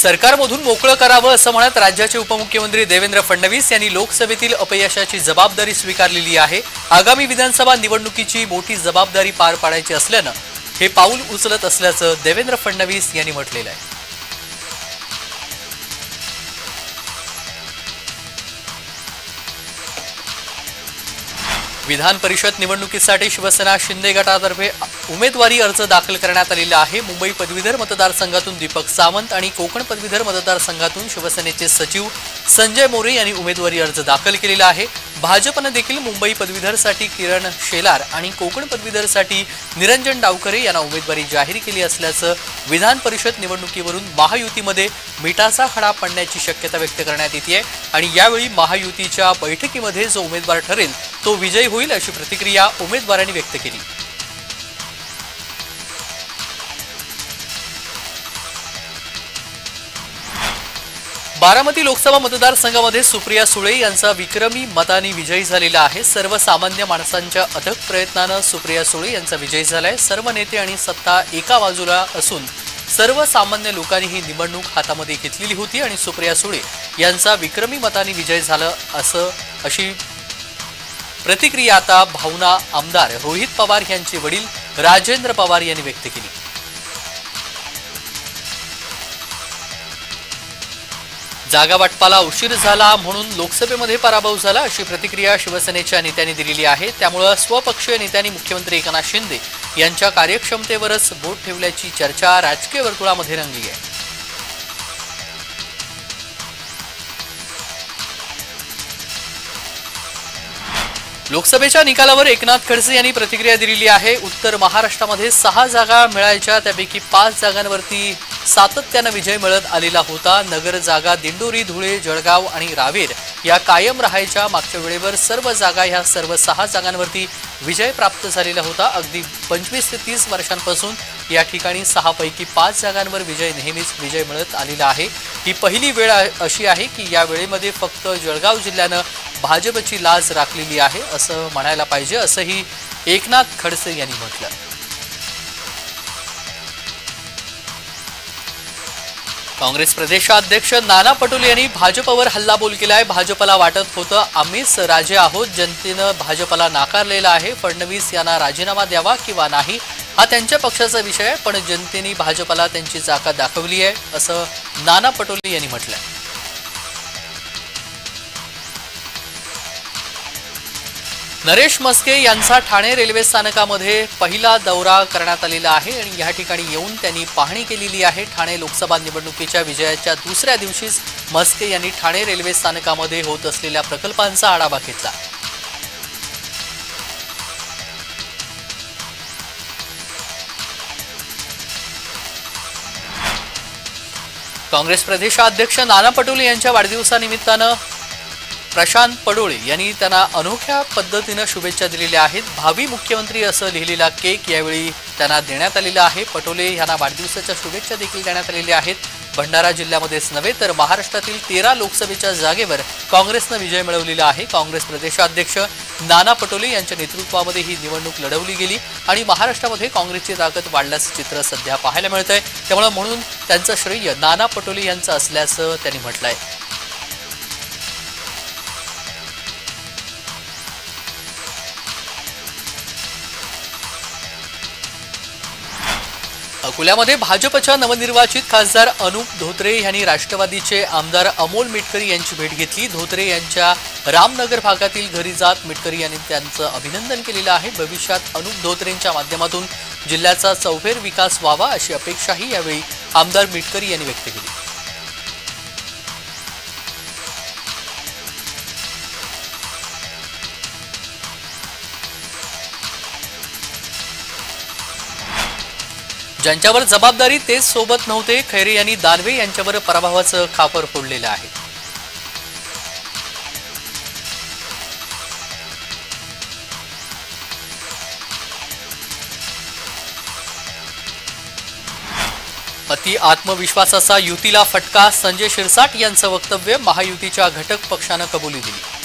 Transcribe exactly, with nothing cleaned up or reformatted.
सरकारमधून मोकळं करावं असं म्हणत राज्याचे उपमुख्यमंत्री देवेंद्र फडणवीस यांनी लोकसभेतील अपयशाची जबाबदारी स्वीकारलेली आहे। आगामी विधानसभा निवडणुकीची मोठी जबाबदारी पार पाडायची असल्यानं हे पाऊल उचलत असल्याचं देवेंद्र फडणवीस यांनी म्हटलेलं आहे। विधान परिषद निवडणुकीसाठी शिवसेना शिंदे गटातर्फे उमेदवारी अर्ज दाखल करण्यात आलेला आहे। मुंबई पदवीधर मतदारसंघातून दीपक सावंत आणि कोकण पदवीधर मतदारसंघातून शिवसेनेचे सचिव संजय मोरे यांनी उमेदवारी अर्ज दाखल केलेला आहे। भाजपने देखील मुंबई पदवीधरसाठी किरण शेलार आणि कोकण पदवीधरसाठी निरंजन डावकरे यांना उमेदवारी जाहीर केली असल्याचं विधान परिषद निवडणुकीवरून महायुतीमध्ये मिठाचा खडा पडण्याची शक्यता व्यक्त करण्यात येते आणि यावेळी महायुतीच्या बैठकीमध्ये जो उमेदवार ठरेल तो विजयी होईल अशी प्रतिक्रिया उमेदवारांनी व्यक्त केली। बारामती लोकसभा मतदारसंघामध्ये सुप्रिया सुळे यांचा विक्रमी मताने विजय झालेला आहे। सर्वसामान्य माणसांच्या अथक प्रयत्नाने सुप्रिया सुळे यांचा विजय झालाय। सर्व नेते आणि सत्ता एका बाजूला असून सर्वसामान्य लोकांनी ही निवडणूक हातामध्ये घेतलेली होती आणि सुप्रिया सुळे यांचा विक्रमी मताने विजय झाला असं अशी प्रतिक्रिया आता भावना आमदार रोहित पवार यांचे वडील राजेंद्र पवार यांनी व्यक्त केली। जागा वाटपाला उशीर झाला म्हणून लोकसभेमध्ये पराभव झाला अशी प्रतिक्रिया शिवसेनेच्या नेत्यांनी दिलेली आहे। त्यामुळे स्वपक्षीय नेत्यांनी मुख्यमंत्री एकनाथ शिंदे यांच्या कार्यक्षमतेवरच बोट ठेवल्याची चर्चा राजकीय वर्तुळामध्ये रंगली आहे। लोकसभेच्या निकालावर एकनाथ खडसे यांनी प्रतिक्रिया दिलेली आहे। उत्तर महाराष्ट्रामध्ये सहा जागा मिळायच्या त्यापैकी पाच जागांवरती सातत्याने विजय मिळत आलेला होता। नगर जागा दिंडोरी, धुळे, जळगाव आणि रावेर या कायम राहायच्या। मागच्या वेळेवर सर्व जागा ह्या सर्व सहा जागांवरती विजय प्राप्त झालेला होता। अगदी पंचवीस ते तीस वर्षांपासून या ठिकाणी सहा पैकी पाच जागांवर विजय नेहमीच विजय मिळत आलेला आहे। ही पहिली वेळ अशी आहे की या वेळेमध्ये फक्त जळगाव जिल्ह्यानं भाजपची लाज राखलेली आहे असं म्हणायला पाहिजे असंही एकनाथ खडसे यांनी म्हटलं। काँग्रेस प्रदेशाध्यक्ष नाना पटोले यांनी भाजपवर हल्लाबोल केलाय। भाजपला वाटत होतं आम्हीच राजे आहोत, जनतेनं भाजपला नाकारलेला आहे। फडणवीस यांना राजीनामा द्यावा किंवा नाही हा त्यांच्या पक्षाचा विषय आहे, पण जनतेने भाजपला त्यांची ताकद दाखवली आहे असं नाना पटोले यांनी म्हटलंय। नरेश मस्के यांचा ठाणे रेल्वे स्थानकामध्ये पहिला दौरा करण्यात आलेला आहे आणि या ठिकाणी येऊन त्यांनी पाहणी केलेली आहे। ठाणे लोकसभा निवडणुकीच्या विजयाच्या दुसऱ्या दिवशीच मस्के यांनी ठाणे रेल्वे स्थानकामध्ये होत असलेल्या प्रकल्पांचा आढावा घेतला। काँग्रेस प्रदेशाध्यक्ष नाना पटोले यांच्या वाढदिवसानिमित्तानं प्रशांत पडोळे यांनी त्यांना अनोख्या पद्धतीने शुभेच्छा दिलेल्या आहेत। भावी मुख्यमंत्री असं लिहिलेला केक यावेळी त्यांना देण्यात आलेला आहे। पटोले यांना वाढदिवसाच्या शुभेच्छा देखील देण्यात आलेल्या आहेत। भंडारा जिल्ह्यामध्येच नव्हे तर महाराष्ट्रातील तेरा लोकसभेच्या जागेवर काँग्रेसने विजय मिळवलेला आहे। काँग्रेस प्रदेशाध्यक्ष नाना पटोले यांच्या नेतृत्वामध्ये ही निवडणूक लढवली गेली आणि महाराष्ट्रामध्ये काँग्रेसची ताकद वाढल्याचं चित्र सध्या पाहायला मिळतंय। त्यामुळे म्हणून त्यांचं श्रेय नाना पटोले यांचं असल्याचं त्यांनी म्हटलंय। अकोल्यामध्ये भाजपच्या नवनिर्वाचित खासदार अनुप धोत्रे यांनी राष्ट्रवादीचे आमदार अमोल मिटकरी यांची भेट घेतली। धोत्रे यांच्या रामनगर भागातील घरी जात मिटकरी यांनी त्यांचं अभिनंदन केलेलं आहे। भविष्यात अनुप धोत्रेंच्या माध्यमातून जिल्ह्याचा चौफेर विकास व्हावा अशी अपेक्षाही यावेळी आमदार मिटकरी यांनी व्यक्त केली। ज्यांच्यावर जबाबदारी तेच सोबत नव्हते, खैरे यांनी दानवे यांच्यावर पराभवाचं खापर फोडलेलं आहे। अति आत्मविश्वासाचा युतीला फटका, संजय शिरसाट यांचं वक्तव्य महायुतीच्या घटक पक्षानं कबुली दिली।